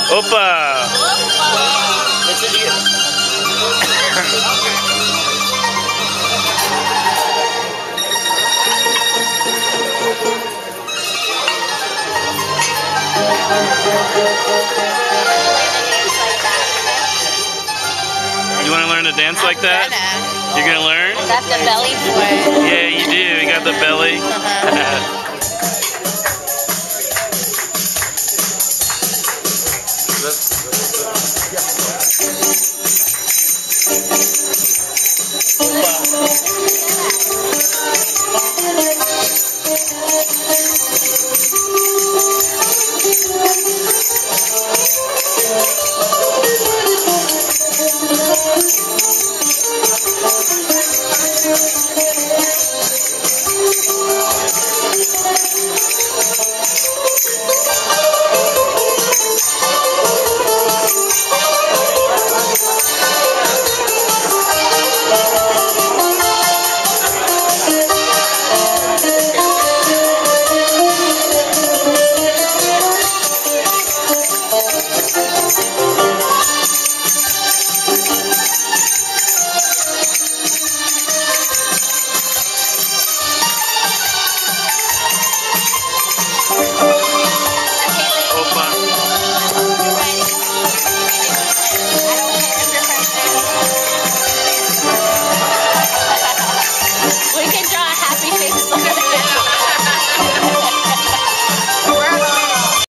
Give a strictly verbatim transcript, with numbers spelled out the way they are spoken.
Opa! This is you. You want to learn to dance like that? You're gonna learn? I got the belly for it. Yeah, you do. You got the belly. Uh-huh.